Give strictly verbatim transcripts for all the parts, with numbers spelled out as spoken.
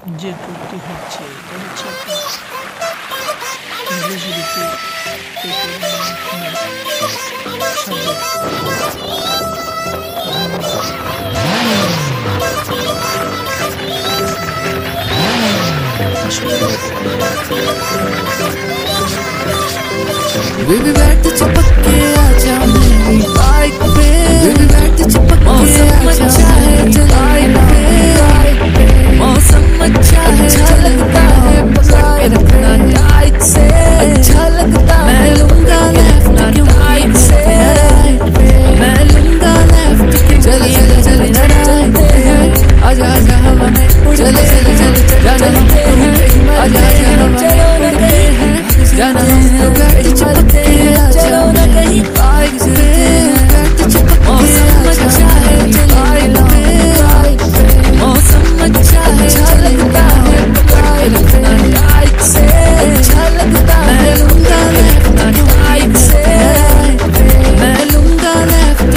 যে ট্যুরটি হচ্ছে এটা হচ্ছে আপনার নীলগিরিতে থেকে সাজেক बेबी बैठ चिपक के आजा मेरी बाइक पे बेबी बैठ चिपक के आजा मेरी बाइक पे मौसम अच्छा है अच्छा लगता है पकड़ के रखना टाइट से अच्छा लगता है मैं लूंगा लेफ्ट राइट से मैं लूंगा लेफ्ट चले चले चले चलते हैं आजा आजा हवा में चले चले चले चलते हैं आजा आजा हवा में उड़ते हैं जाना हम तो बैठ चलते हैं चलो ना कहीं बाइक से बैठ चिपक मौसम अच्छा है बाइक पे मौसम अच्छा है अच्छा लगता है पकड़ के रखना टाइट से अच्छा लगता है मैं लूंगा लेफ्ट राइट से मैं लूंगा लेफ्ट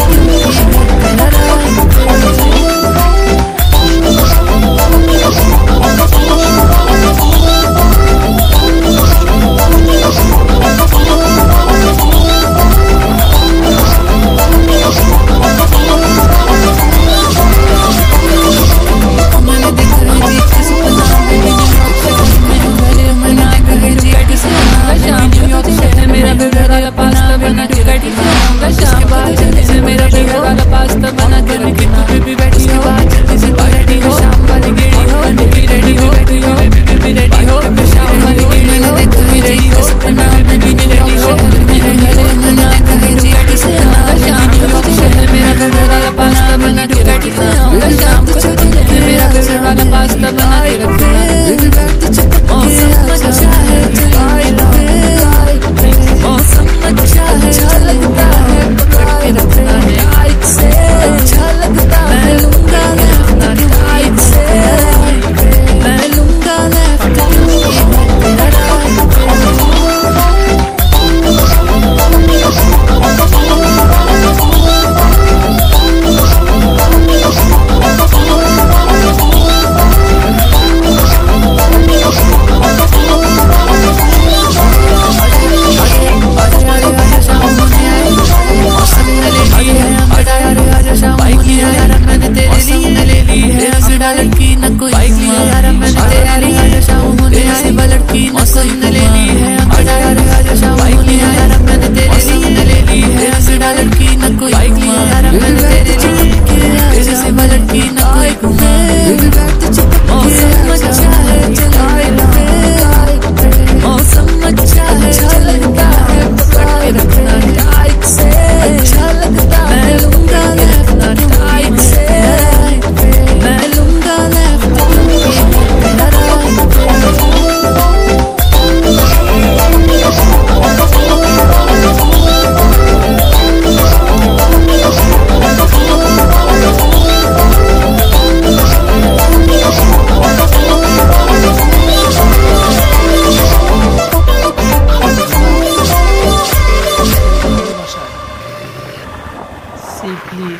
সেফলি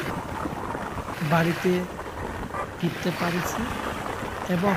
বাড়িতে ফিরতে পারছি এবং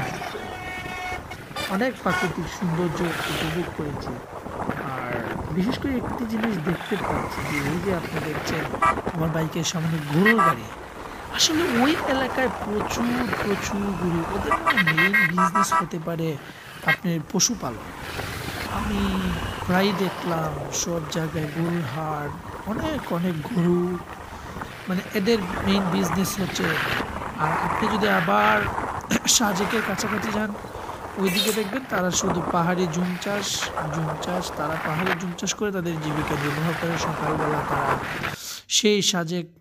অনেক প্রাকৃতিক সৌন্দর্য উপভোগ করেছি। আর বিশেষ করে একটি জিনিস দেখতে পাচ্ছি যে এই যে আপনি দেখছেন আমার বাইকের সামনে গরুর গাড়ি, আসলে ওই এলাকায় প্রচুর প্রচুর গরু, ওদের মেইন বিজনেস হতে পারে আপনার পশুপালন। আমি প্রায় দেখলাম সব জায়গায় গরুর হাট, অনেক অনেক গরু, মানে এদের মেইন বিজনেস হচ্ছে। আর আপনি যদি আবার সাজেকের কাছাকাছি যান ওইদিকে দেখবেন তারা শুধু পাহাড়ি জুম চাষ জুম চাষ তারা পাহাড়ি জুম চাষ করে তাদের জীবিকা নির্বাহ করে। সকালবেলা তারা সেই সাজেক